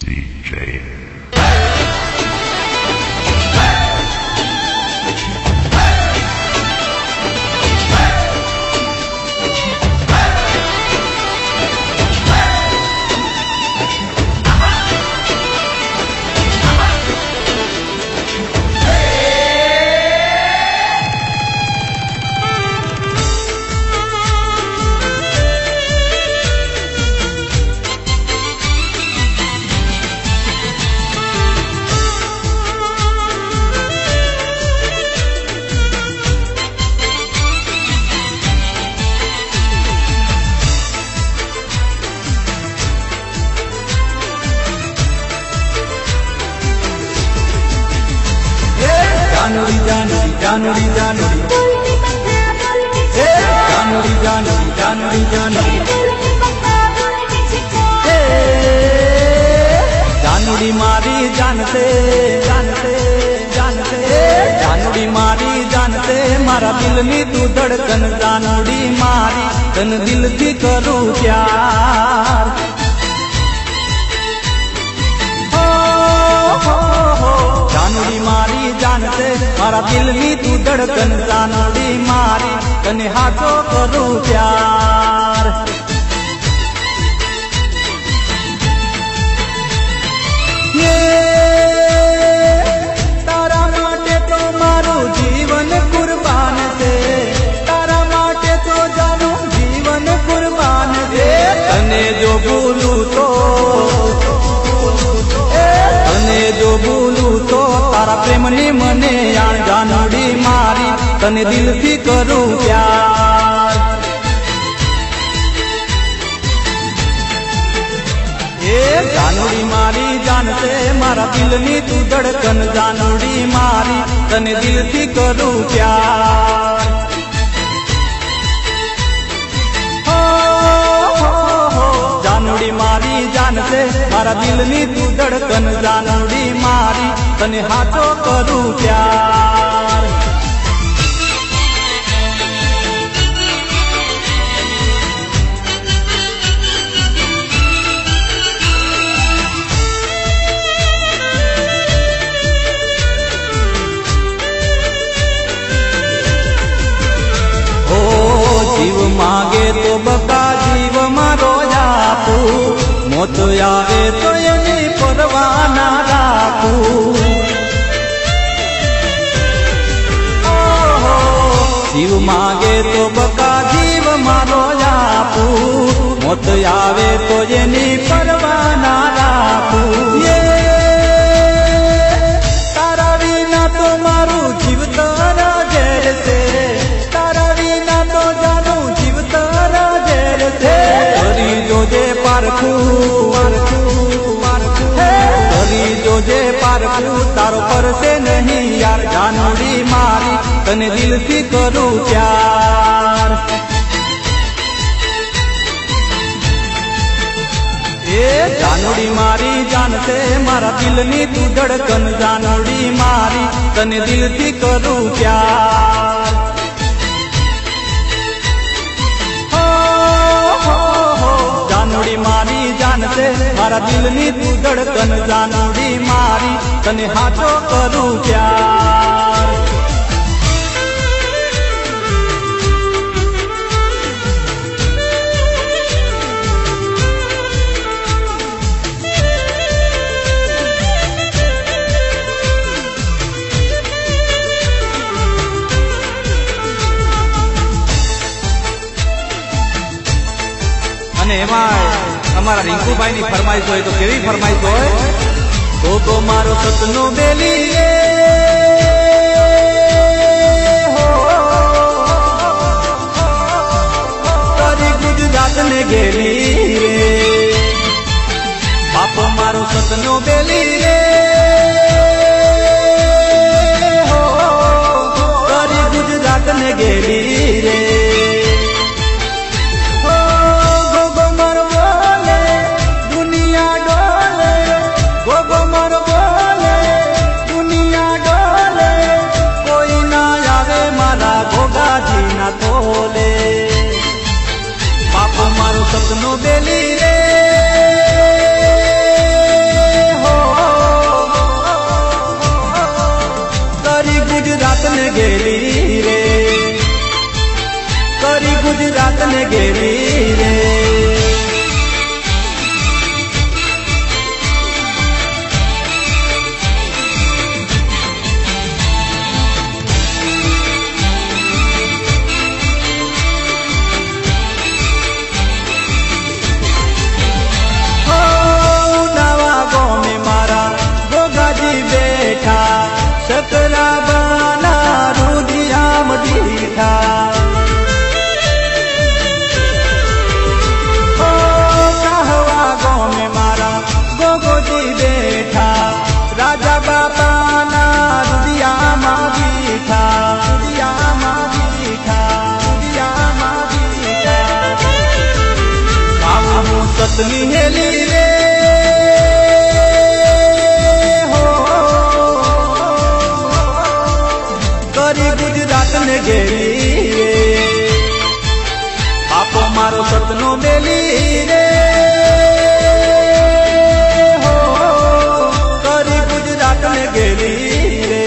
DJ. Janvi Janvi Janvi Janvi Janvi Janvi Janvi मारी जानते जानते जानते जानवी मारी जानते मारा दिल नी तू धड़कन जानवी मारी तन दिल थी करूं प्यार जानवी मारी जानते मारा दिल नी तू धड़कन जानवी मारी तने हाथों करूं प्यार ये तारा माटे तो मारू जीवन कुर्बान से तारा माटे तो जानू जीवन कुर्बान से तने जो भूलू तो तने जो भूलू तो तारा प्रेम ने मने यार जानवी मारी तने दिल थी करूं प्यार ये जानवी मारी जानते मारा दिल नी तू धड़कन जानवी मारी तने दिल थी करूं प्यार जानवी मारी जानते मारा दिल नी तू धड़कन जानवी मारी तने हाथों करूं प्यार जीव मांगे तो बका जीव मारो जापू मोत आवे तो एनी परवाना राखू जीव मांगे तो बका जीव मारो जापू मोत आवे तो एनी परवाना राखू ये तारा विना तो मारू जीव तारा जेल से जोजे पारखू करी जोजे पारखू तारो पर से नहीं यार जानवी मारी तने दिल थी करूं प्यार ये जानवी मारी जानते मारा दिल नी तू धड़कन जानवी मारी तने दिल थी करूं प्यार जानवी मारी जानते मारा दिल नी तू धड़कन जानवी मारी तने हाथों करूं प्यार अमारा रिंकू भाई नी फरमाइश हो तो केवी फरमाइश हो तो मारो सपनो बेली तारी गुजरात ने गेली रे बाप मारो सपनो बेली रे तारी गुजरात ने गेली रे सपनो बेली रे गेली रे बापो मारो सपनो मेली रे हो करी गुजरात में गेली रे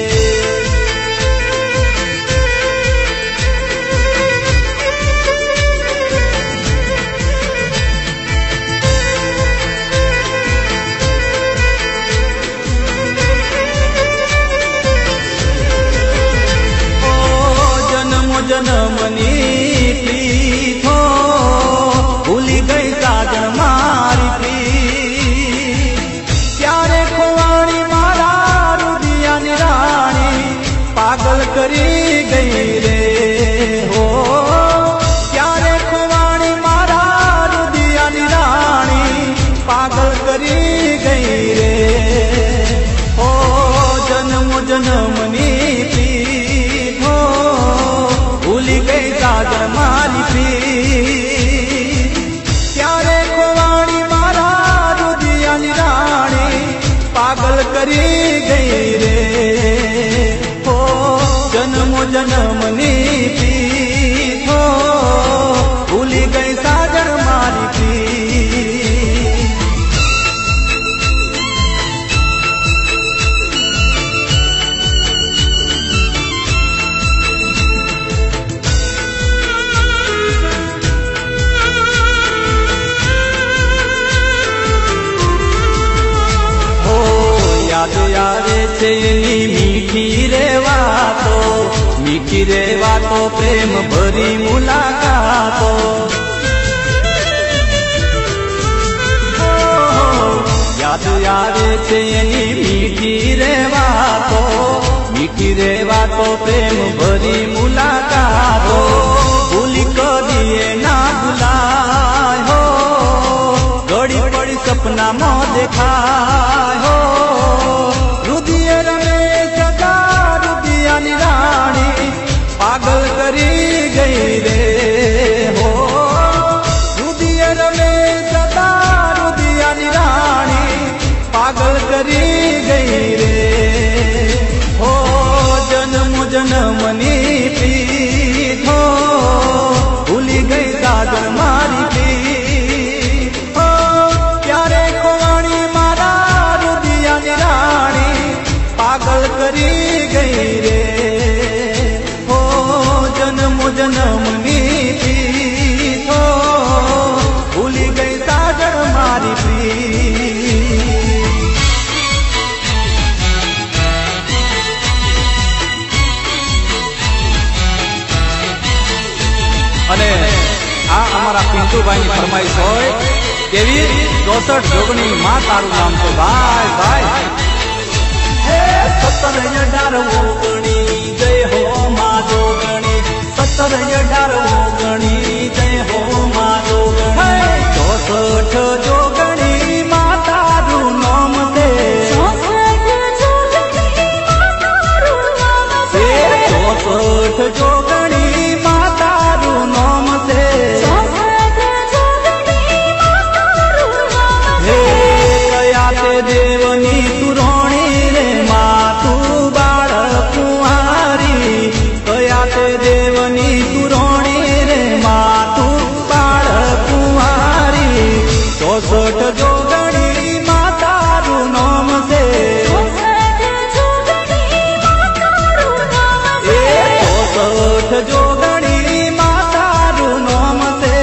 जनमनी प्रीथो भूली गई साजन मारी प्रीत त्यारे खोवाणी मारा रुदिया निराणी पागल करी गई रे हो त्यारे खोवाणी मारा रुदिया निराणी पागल करी गई रे हो जन्म जनमनी भूली गई साजन मारी प्रीत त्यारे खोवाणी मारा रुदिया निराणी पागल करी गई रे हो जन्म जनमनी प्रीत हो भूली गई साजन मारी प्रीत यादे छे मीठी रे वातो प्रेम भरी मुलाकातो याद आवे छे मीठी रे वातो प्रेम भरी मुलाकातो भूली कदिए ना भुलाय हो घड़ी पड़ी सपना में देखाय हो रुदिए रमेश सदा रुदिया निराणी पागल करी गई रे हो रुदिए रमेश सदा रुदिया निराणी पागल करी गई रे हो जन्म जनमनी प्रीत हो भूली गई साजन मारी प्रीत हो प्यारे खोवाणी मारा रुदिया निराणी पागल करी गई रे हो जन्म जनमनी प्रीत हो भूली गई साजन मारी प्रीत अने आ अमारा पिंटू भाई की फरमाइश होय केवी 64 जोगणी मां तारू नाम तो भाई भाई हे 17 18 ओगणी जय हो मां जोगणी 17 18 ओगणी जय हो मां जोगणी 64 जोगणी मां तारू नाम दे 64 जोगणी मां तारू नाम से देवनी तू रोणी रे मातू बाळ कुंवारी कया ते देवनी तू रोणी रे मातू बाळ कुंवारी 64 जोगणी मातारू नाम से 64 जोगणी मातारू नाम से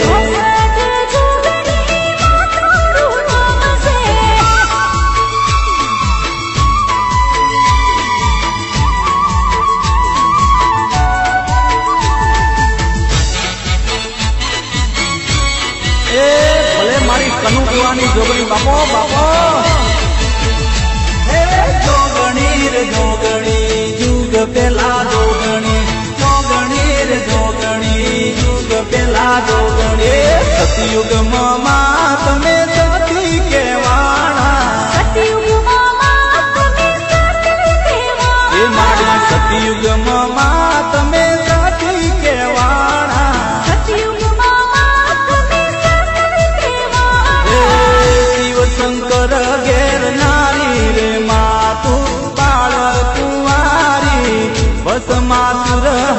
कनुकुआनी जोगणी बापो बापो हे जोगणी रे जोगणी जुग पेला जोगणी जोगणी रे जोगणी जुग पेला जोगणी सतयुग मामा तमे सती केवाणा सतयुग मामा तमे सती केवाणा ए माडी सतयुग मामा तमे सती केवाणा सतयुग मामा तमे सती केवाणा शिव शंकर घेर नारी रे मातू बाळ कुंवारी बस मातुर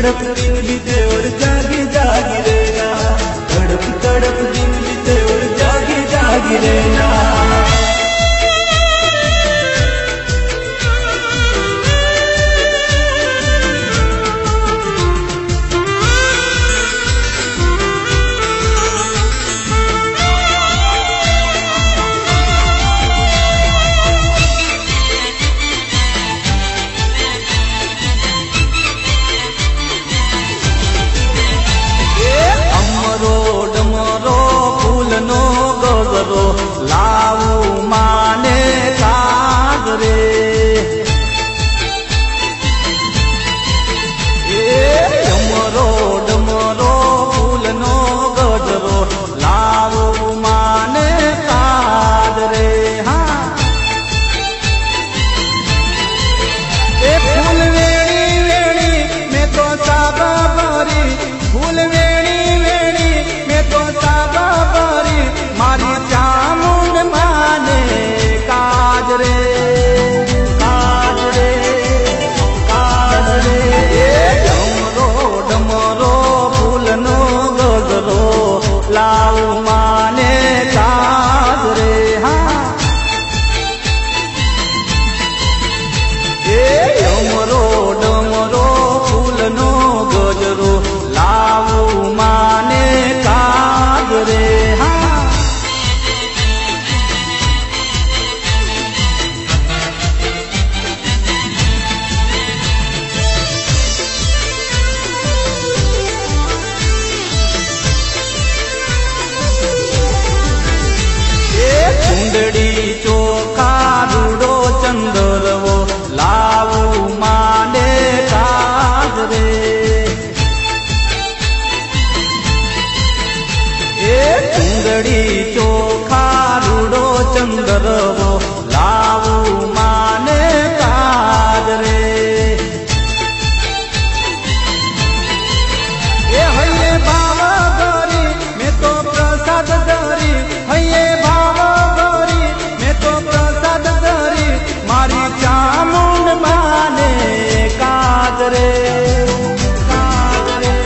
तड़प दिन बीते और जागी जागी रहना, तड़प तड़प दिन बीते और जागी जागी रहना। लाऊ माने कागरे डमरो डमरो फूलनो गजरो लाऊ माने कागरे। हाँ ए फूल वेणी वेणी में तो साबा भरी, फूल वेणी वेणी में तो साबा भरी, मारी चामुंड माने काजरे काजरे काजरे। डमरो डमरो फूलनो गजरो लाऊ माने काजरे। हाँ डमरो डमरो फूलनो गजरो लाऊ माने काजरे। हाँ चोखा रूडो चंदरवो लाऊ माने काजरे। चुंदड़ी चोखा रूडो चंदरवो लाऊ माने काजरे। हये बाबा गरी में तो प्रसाद धरी, हये बाबा मारी चामुंड माने काजरे काजरे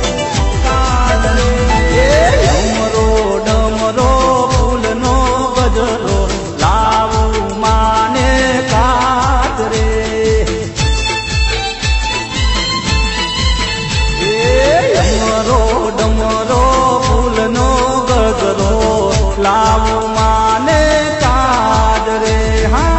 काजरे। डमरो डमरो फूलनो गजरो लाऊ माने काजरे। डमरो डमरो फूलनो गजरो लाऊ माने काजरे। हाँ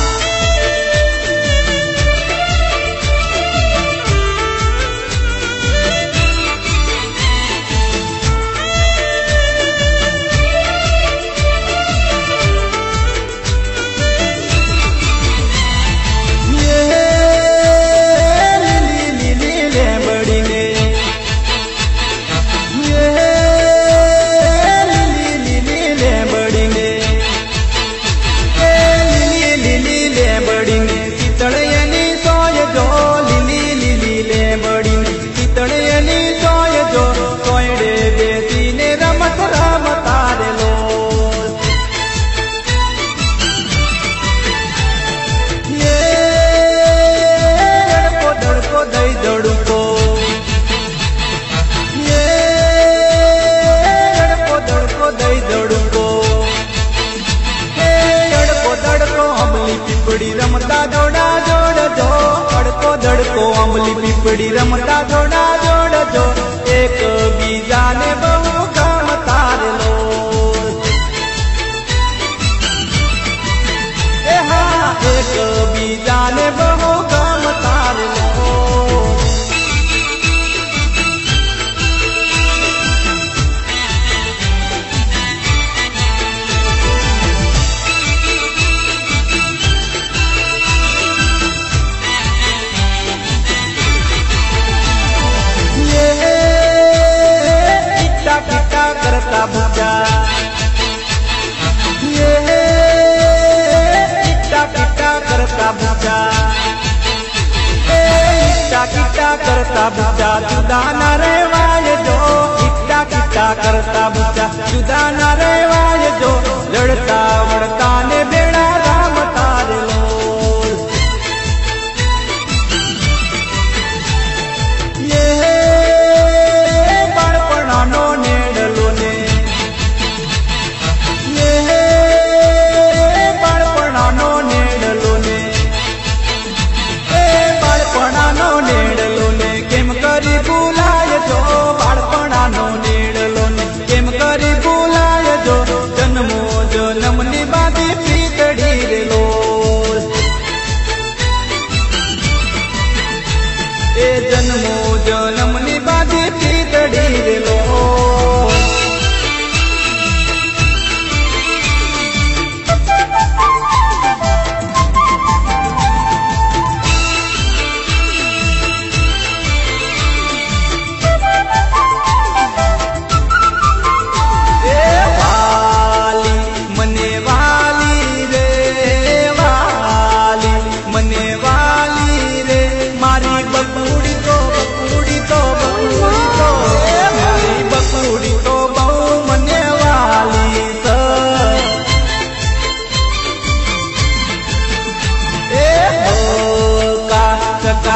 पिपड़ी रमता जोड़ा जोड़ जो, अड़को धड़को अमली पिपड़ी रमता जोड़ा जोड़ जो, एक बीजा ने बहु काम तार लो। हाँ एक बीजा ने बहु काम तार लो। करता बुचा ये किट्टा किट्टा करता बुचा, किट्टा किट्टा करता बुचा, जुदा न रहवाय जो, किट्टा किट्टा करता बुचा, जुदा न रहवाय जो, लड़ता वड़ता ने बेड़ा राम तार लो। ये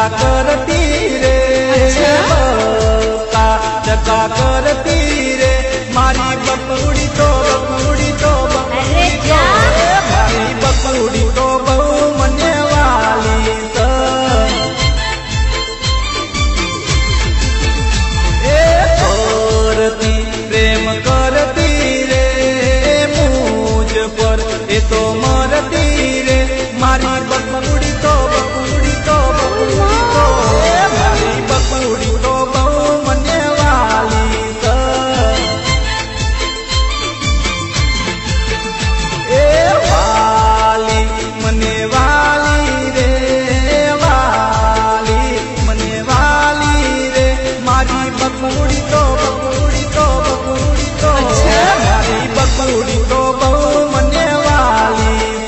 करती रे, चका करती रे, मारी बकुड़ी तो बकुड़ी तो बकुड़ी तो, मारी बकुड़ी तो बहु मने वाली करती प्रेम करती रे, मुझ पर ये तो मरती रे, मारी बकुड़ी तो बकुड़ी तो बकुड़ी तो, मारी बकुड़ी तो बहु मने वाली वाली मने वाली रे, वाली मने वाली रे, मारी बकुड़ी तो बकुड़ी तो बकुड़ी तो, मारी बकुड़ी तो बहु मने वाली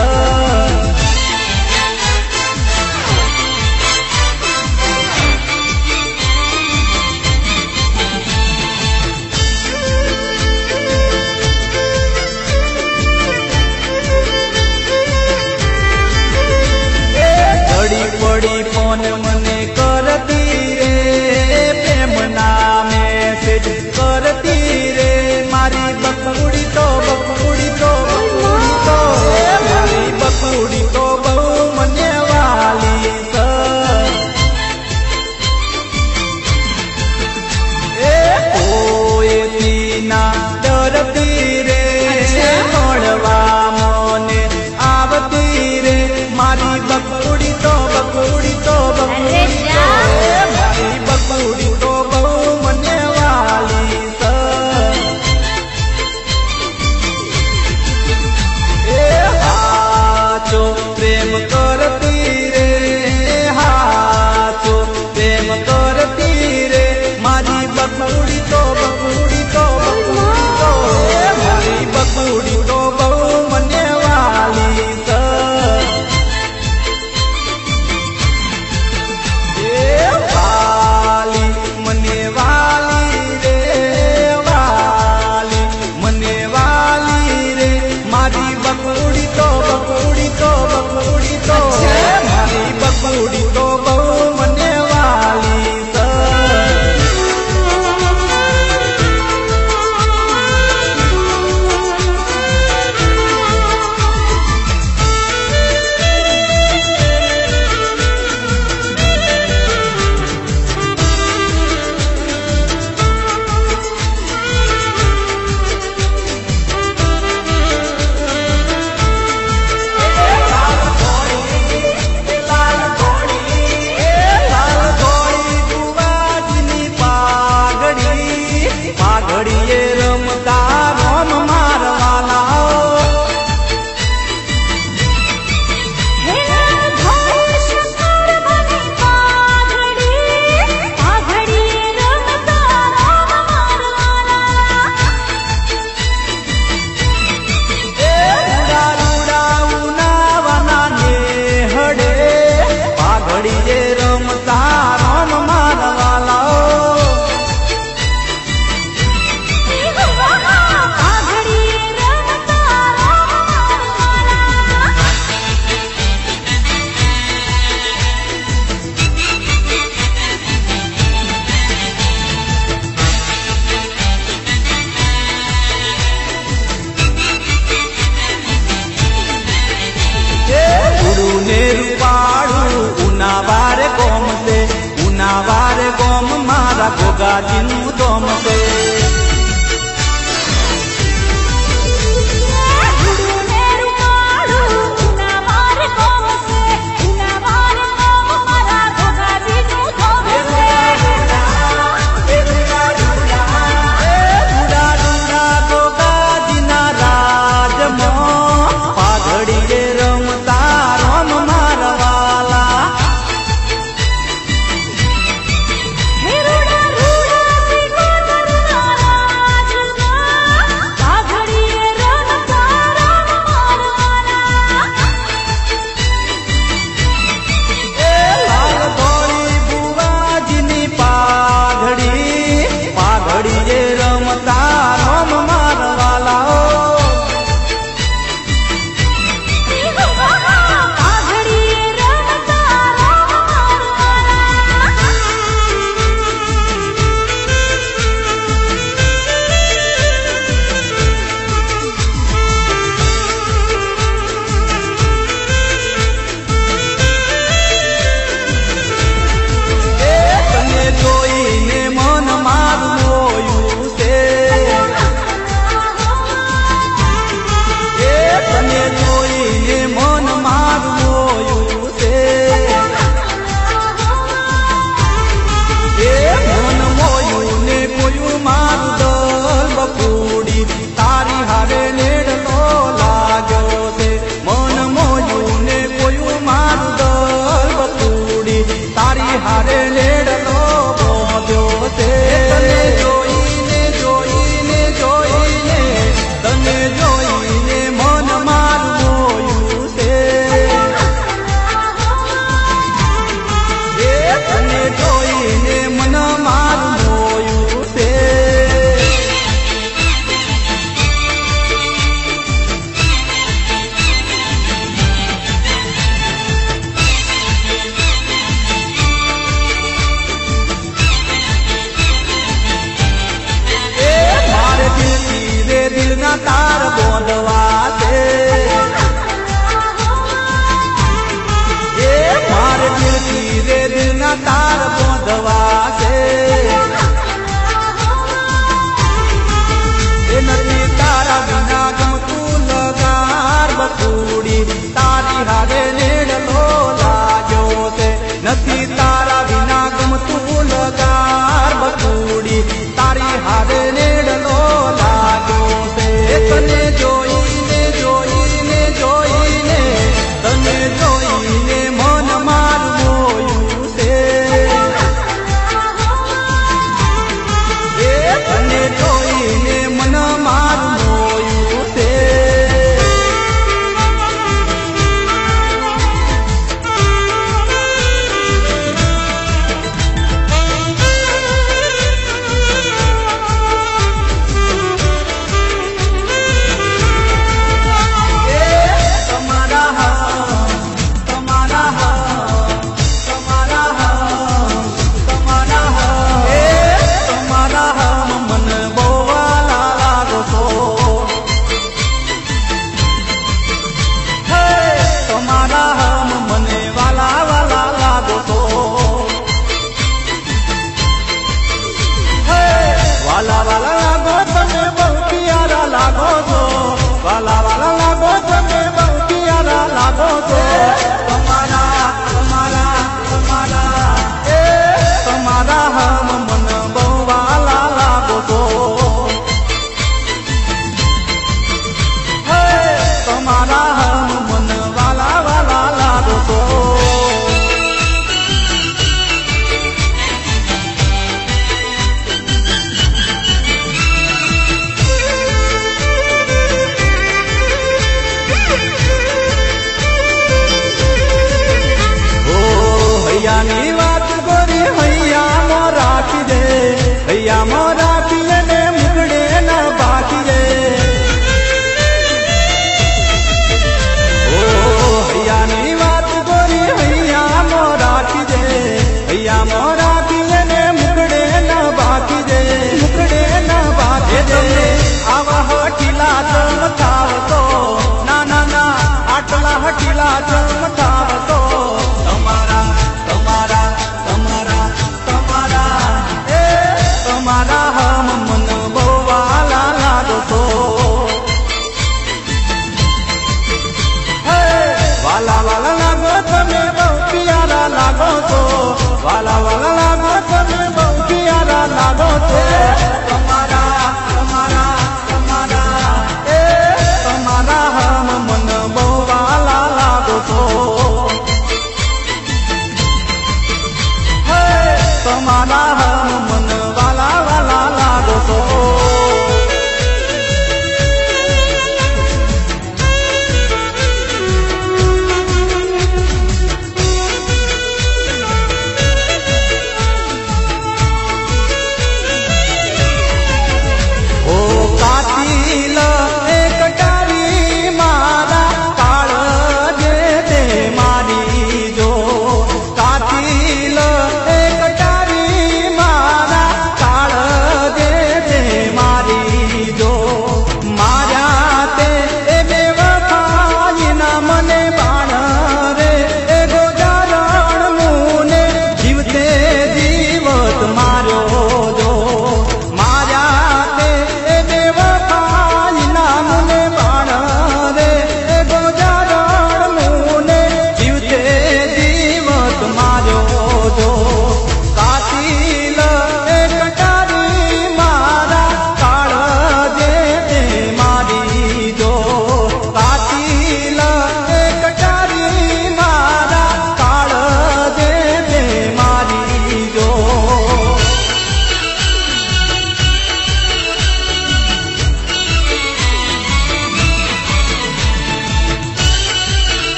बड़ी फोन मने करती रे, प्रेम नामे मैसेज करती रे, मारी बकुड़ी तो बकुड़ी तो बकुड़ी तो, मारी बकुड़ी तो बहु मने वाली कोई ना डरती रे, मोड़वा मोने आवती रे, मारी बकुड़ी तो बकुड़ी तो बकुड़ी तो, मारी बकुड़ी तो बहु मने वाली हाचो प्रेम करती रे, हाचो प्रेम करती रे, मारी बकुड़ी तो बकुड़ी तो बकुड़ी तो, मारी बकुड़ी तो बहु मने वाली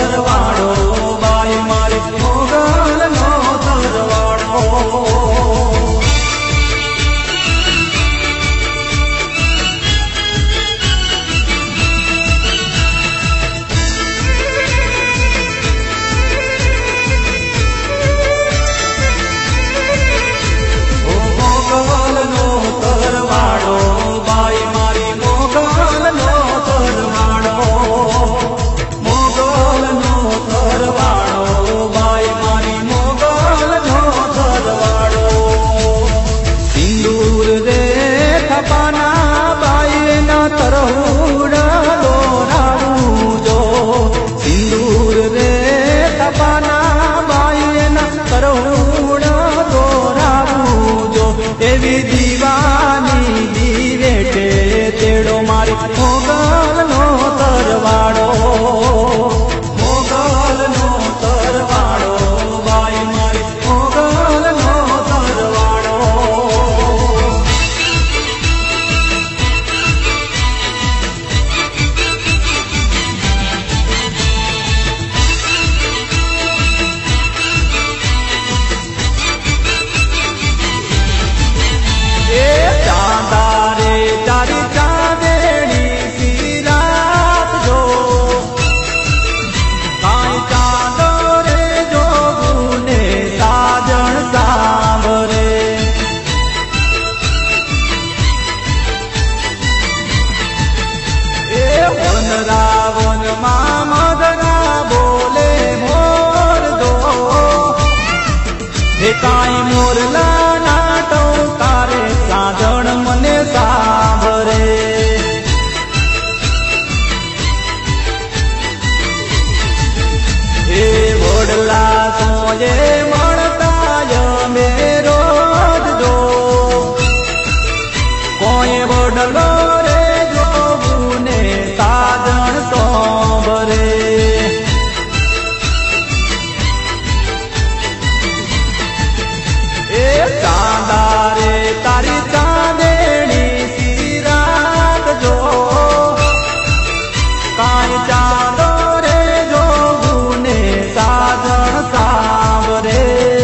तरवाड़ो बाई मारी मोगल नो तरवाड़ो। एवी दीवानी दीवेटे तेड़ो मारी मोगल नो तरवाड़ो, मोगल नो तरवाड़ो बाई मारी मोगल नो तरवाड़ो। रावण मामदना बोले मोर दो हे काई मोरला नाटो तारे साधन मने सांभरे। हे वडला सोये मणता मेरो दो कोई वडलो रे जोगुने साधन सोबरे। ए चांदारे तारी चांदेनी सी रात जो काई चांदो रे जोगुने साधन सांभरे।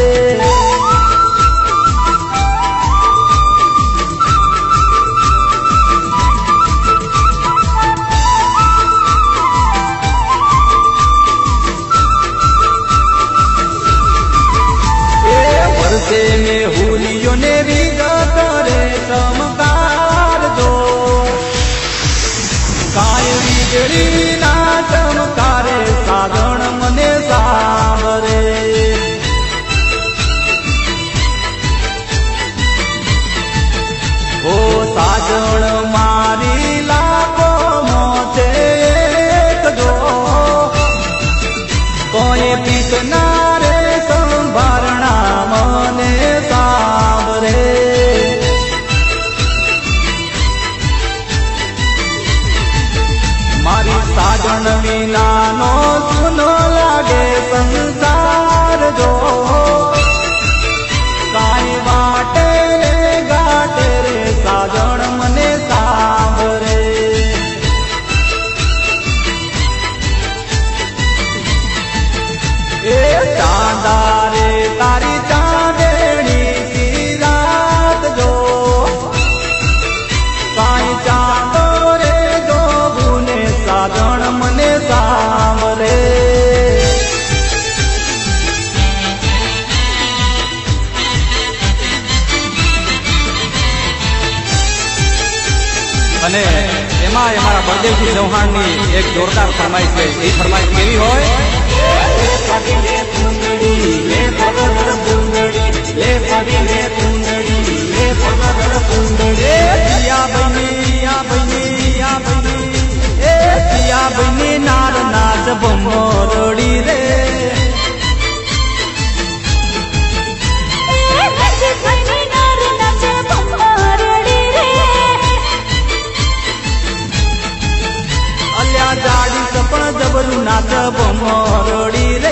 वर्षे में हुलियों ने भी करे चमकार दो काय बिगड़ी ना चमकारे साधन मने सांभरे। ओ साजण मारी लाखो मोचे एक दो कोई पीतना रे संभारणा मने सांभरे। मारी साजन विना नो सुनो लागे संसार जो काई बाटे रे गाटे रे साजन मने सांभरे। ए चांदारे तारी चांदेनी सी रात जो काई चांदो रे जोगुने साधन मने सांभरे। અને એમાં અમારા બળદેવજી ચૌહાણની એક જોરદાર ફરમાઈશ છે। એ ફરમાઈશ કેવી હોય? ले कुंडड़ी ले पगड़ कुंडड़ी ले पगड़े कुंडड़ी ले पगड़ कुंडड़ी। पिया बनी या बनी या बनी ए पिया बनी नार नाच बमोरड़ी रे। अल्या जाड़ी सपन जबरू नाच बमोरड़ी रे।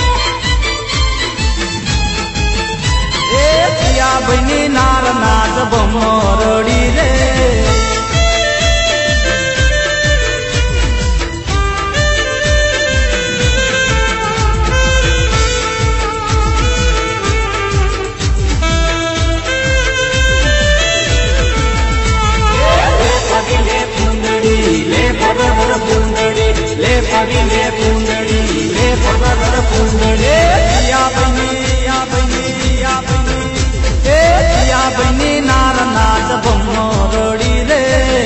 बनी नार नाच बमरड़ी रे ले पगिले पुंडड़ी ले पगर पुंडड़ी या बनी या बनी नार नाच बमरड़ी रे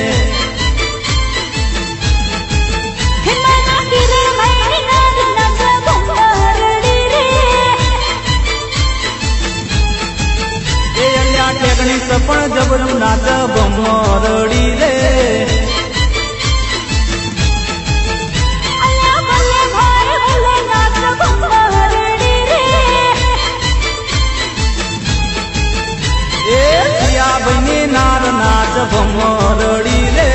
टेकनी सपन जबरू नाच बमरड़ी रे बनी नार नाच बमरड़ी रे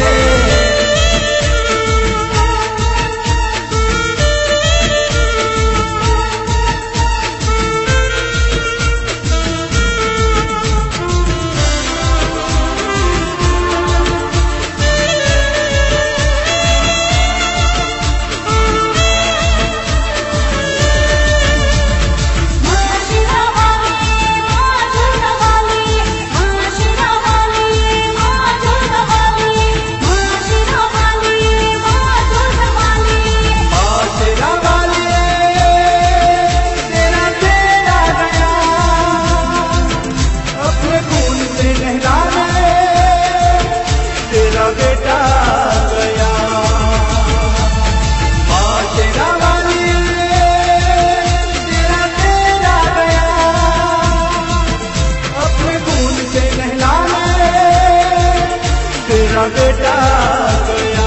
बेटा गया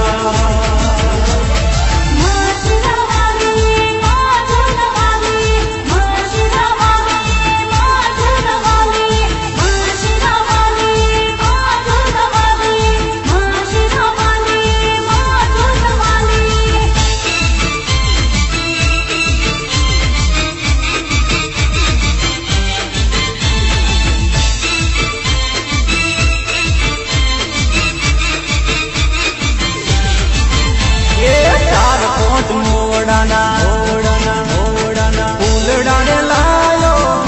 ओड़ाना ओड़ाना ओड़ाना फूलड़ाने लायो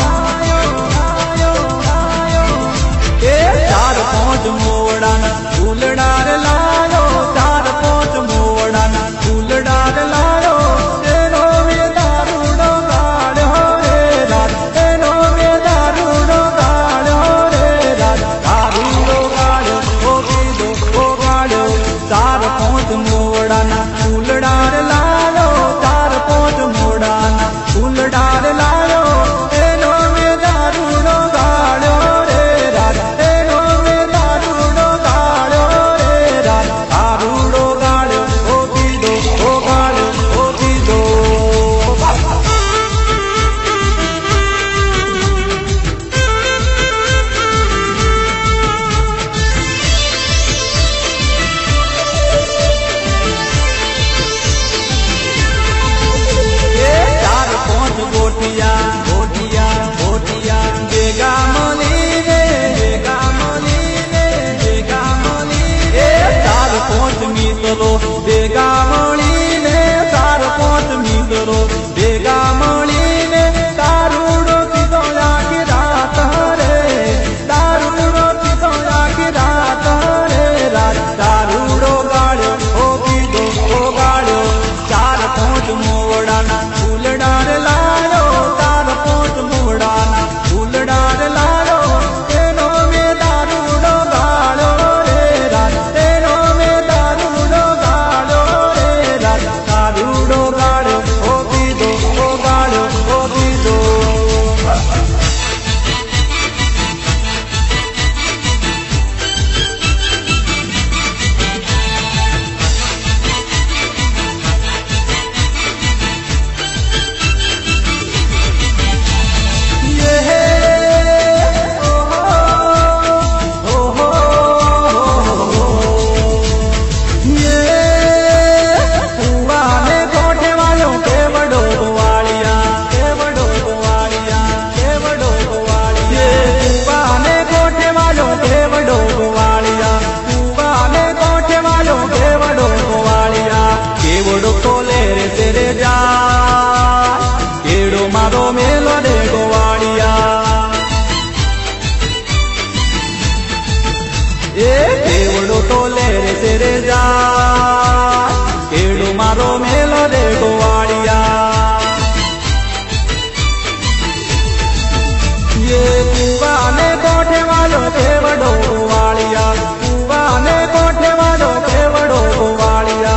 ए चार पांच मोड़ाना फूलड़ाने लायो चार पांच मोड़ाना फूलड़ाने लायो तेनो में दारूड़ो गाड़ हो रे रात तेनो में दारूड़ो गाड़ हो रे रात दारूड़ो गाड़ हो दो ओ गाड़ चार पांच मोड़ाना फूलड़ाने लायो चार पांच मोड़ाना फूलड़ार लायो एनो में दारूड़ो गाड़ो रे रात एनो में दारूड़ो गाड़ो रे ए केवड़ो तो ले रे तेरे जा केड़ो मारो मेलो रे गोवाड़िया ये कुआ ने कोठे वालो केवड़ो गोवाड़िया कुआ ने कोठे वालो केवड़ो गोवाड़िया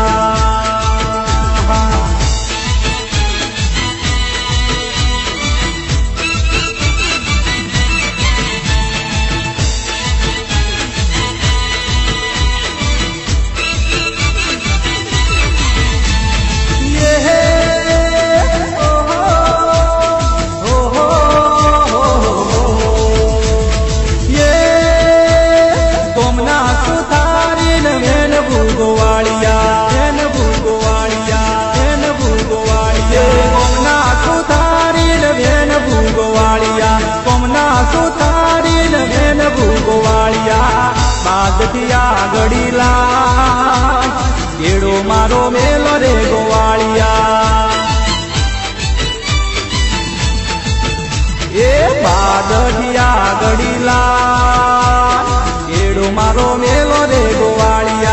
बादथिया गड़ीला केड़ो मारो मेलो रे गोवाड़िया ए बादथिया गड़ीला केड़ो मारो मेलो रे गोवाड़िया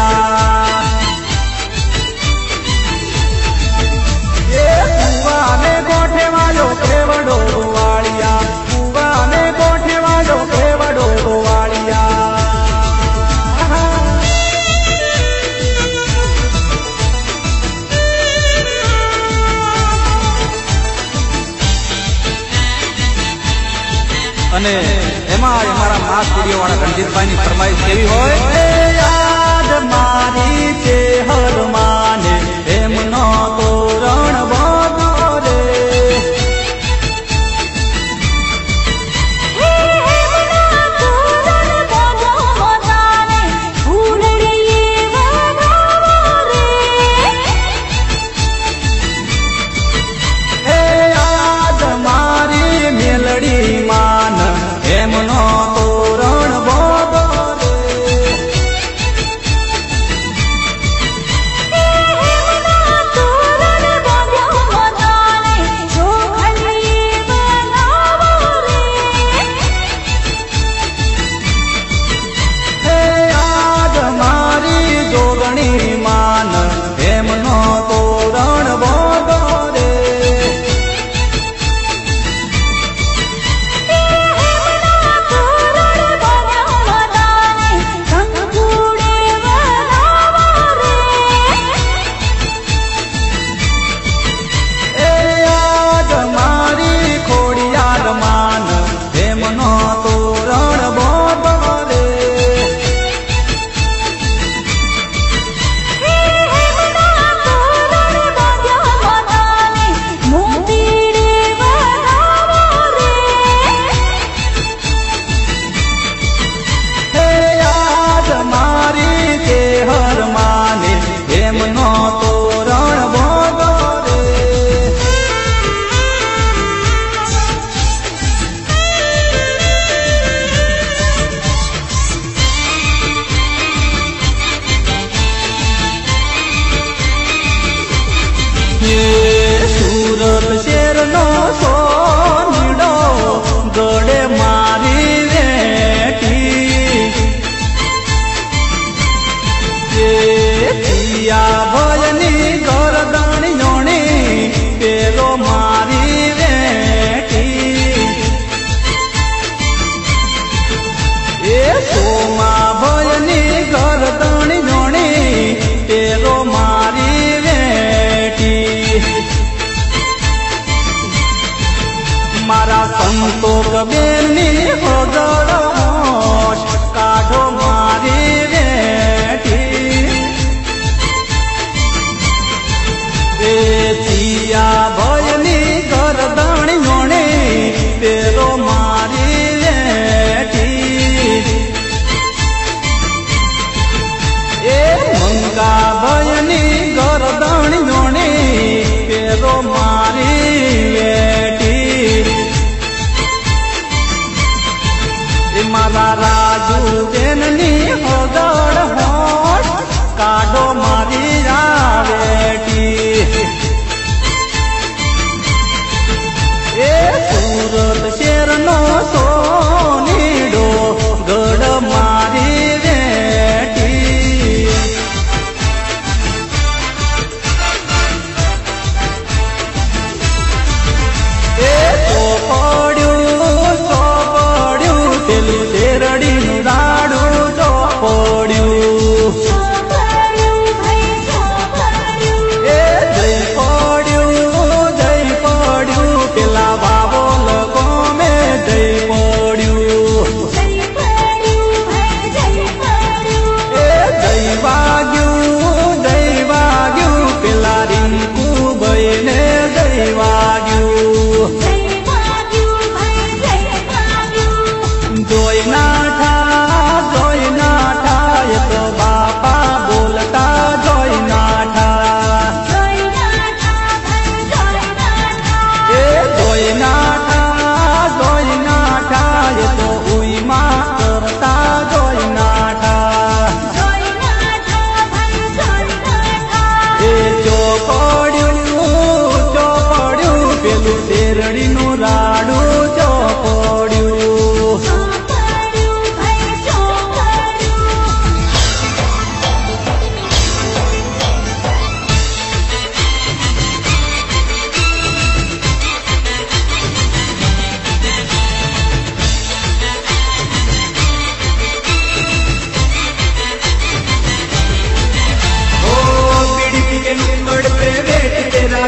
ए कुआ ने कोठे वालो केवड़ो गोवाड़िया कुआ ने कोठे वालो केवड़ो गोवाड़िया અને એમાં અમારા માસ સ્ટુડિયો વાળા રણજીતભાઈની ફરમાઈશ કેવી હોય યાદ મારી છે હર માને એમનો તોરણ બોધો રે યાદ મારી મેલડી માન એમનો તોરણ બોધો રે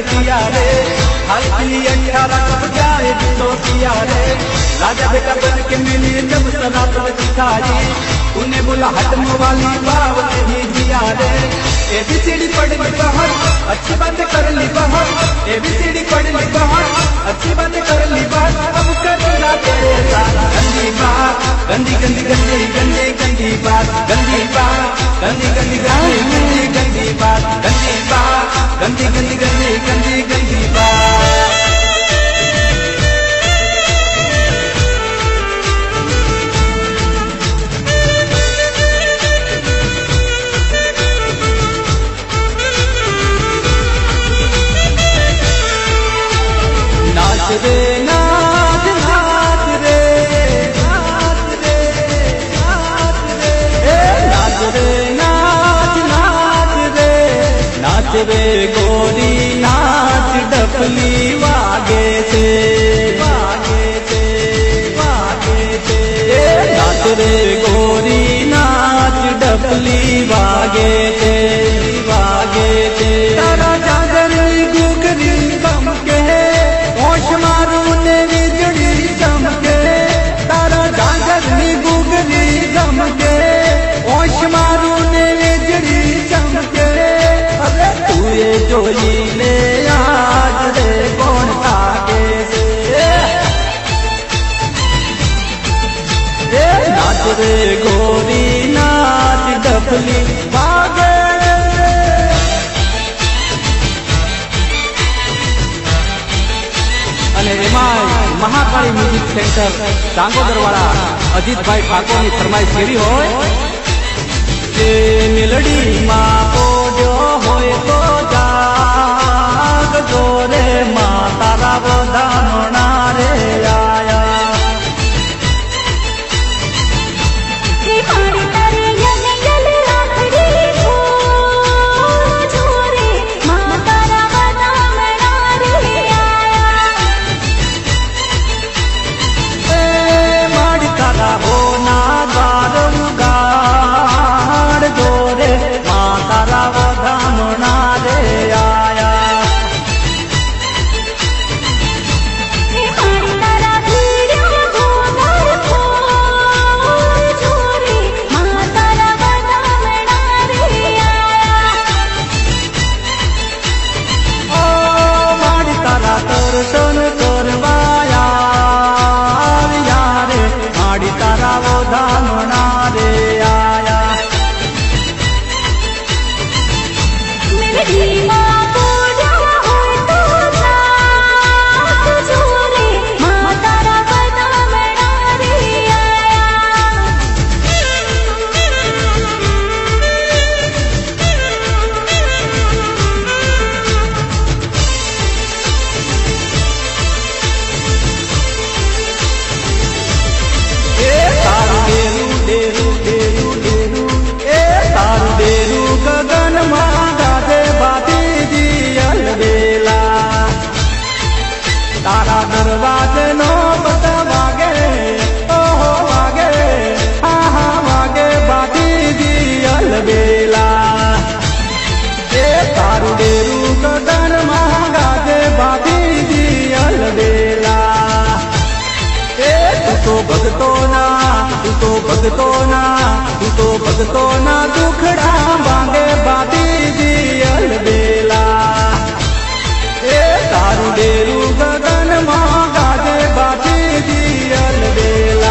किया रे, हालती 18 कब जाए तो किया रे। राजा बेटा बन के मिली जब सनातन सिखाई, उन्हें बोला हटम वाली बाव नहीं दिया रे। ABCD पढ़ ली बाहर, अच्छी बातें कर ली बाहर, ABCD पढ़ ली बाहर, अच्छी बातें कर ली बाहर। अब करना तेरे साथ गंदी बात, गंदी गंदी गंदी गंदी गंदी बात, गंदी बात, गंदी गंदी गंदी गंदी गंदी बात, गंदी बात, गंदी गंदी गंदी गंदी गंदी बात। नाच रे नाच नाच रे नाच रे नाच रे, नाच रे नाच नाच रे, नाच रे गोरी नाच डफली वागे से वागे से वागे से, नाच रे गोरी नाच डफली वागे से वागे से। तारा जागरी गुगरी बम के होश मारू ने विजड़ी चमके, तारा जागरी गुगरी चमके, होश मारू ने विजड़ी चमके। अरे तू ये जोई ले आज रे कौन ताके से, नाच रे गोरी नाच डफली वागे। महाकाली म्यूजिक सेंटर दांगोदरवाड़ा अजीत भाई ठाकुर की फरमाइश केरी हो, मिलड़ी माँ पोड्यो होए तो जाग जोरे माँ तारा बधाना रे आया। दरवाजे नो पता वागे, ओहो वागे, हाँ हाँ वागे बाती दियल बेला। तारू डेरू गगन महंगा दे बाती दियल बेला। तू तो भगतो ना, तू तो भगतो ना, तू तो भगतो ना, दुखड़ा बांगे बाती दियल बेला। तारू डेरू गगन महंगा दे बाती दियल बेला।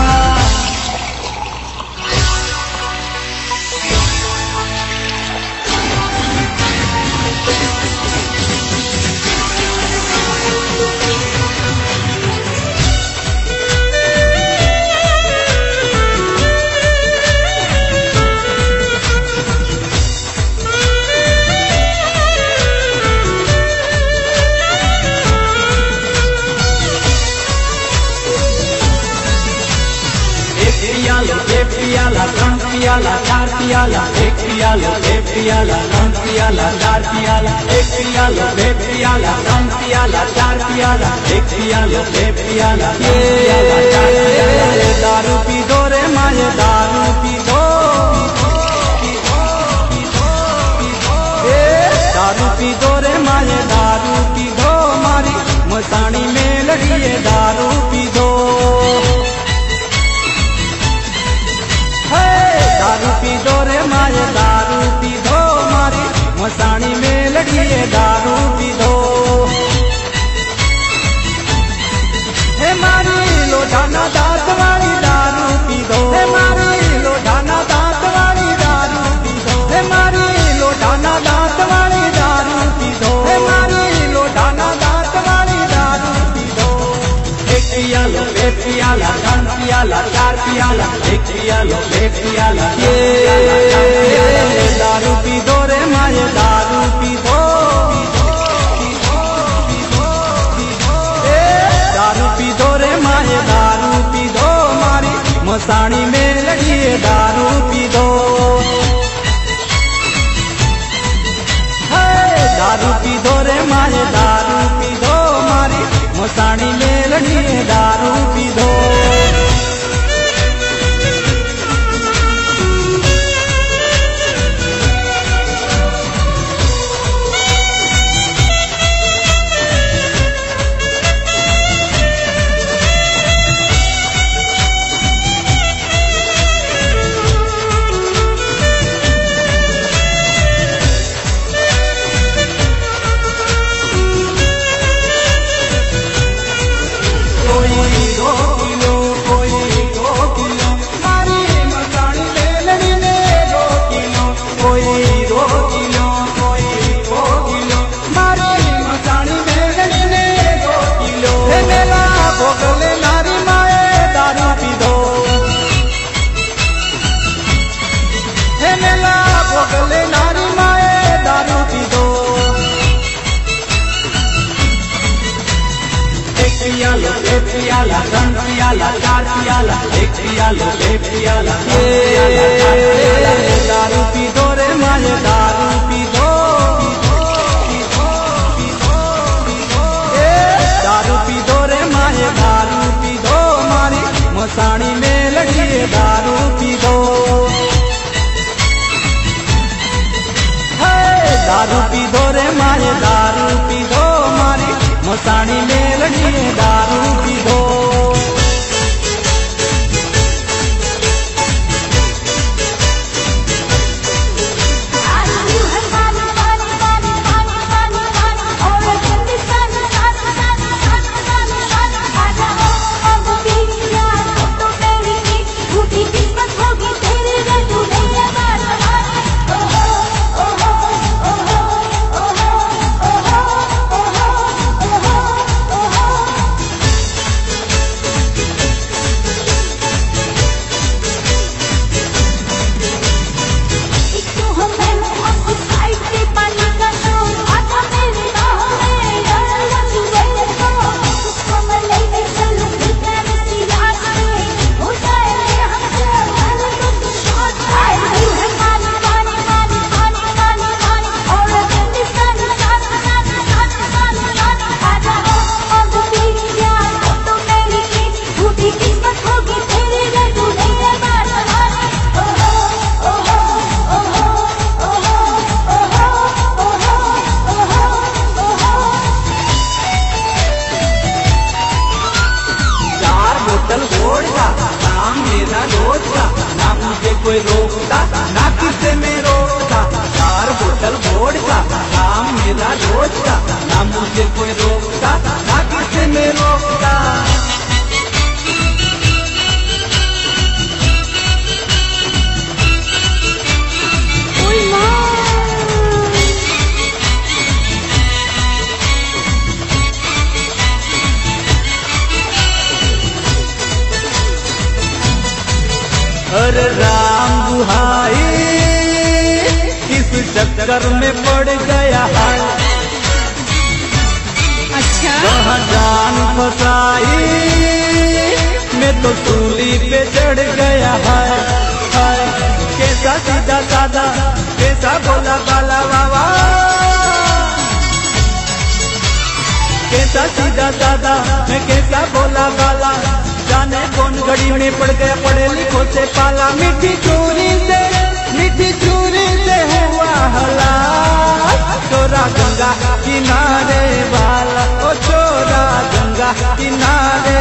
पियाला त्रण पियाला चार पियाला एक पियालो बे पियाला त्रण पियाला चार पियाला एक पियालो बे पियाला त्रण पियाला चार पियाला एक पियालो बे पियाला चार पियाला। दारू पी दो रे माये दारू पी दो, दारू पी दो रे माये दारू लड़िए दारू पीधो। दारू पीधो रे माए दारू पीधो, मारी मसाणी में लड़िए दारू पीधो। हे मारी लोढ़ाना दांत वाली दारू पीधो, हे मारी लोढ़ाना दांत वाली दारू पीधो, हे मारी लोढ़ाना दांत वाली दारू पीधो, हे मारी लोढ़ाना दांत वाली दारू पीधो। एक पियाला, एक पियाला, तीन पियाला, चार पियाला, एक पियाला, एक पियाला, दारू पीधो रे माए दारू पीधो। दारू पीधो रे माए दारू पीधो, मारी मसाणी में लड़िए दारू पीधो। दारू पीधो रे माए दारू पीधो, मारी मसाणी में लड़िए दारू पीधो। एक पियाला, तीन पियाला, चार पियाला, एक पियाला, एक पियाला, दारू पीधो रे माए दारू पीधो। दारू पीधो रे माए दारू पीधो, मारी मसाणी में लड़िए दारू पीधो। दारू पीधो रे माए दारू पीधो, मारी मसाणी में लड़िए दारू पीधो। कोई रोकता ना किसे में रोकता, 4 बोतल वोडका काम मेरा रोज का, ना मुझे कोई रोकता ना किसे में रोकता। अरे राम दुहाई किस चक्कर में पड़ गया है, अच्छा वहाँ जान फसाई मैं तो सूली पे चढ़ गया है। कैसा सीधा साधा कैसा बोला बाला बाबा, कैसा सीधा साधा मैं कैसा बोला बाला, जाने कौन घड़ी में पड़ गया पढ़े लिखो से पाला। मीठी चूरी से हुआ हला, चोरा गंगा किनारे वाला, ओ चोरा गंगा ગંગા કિનારે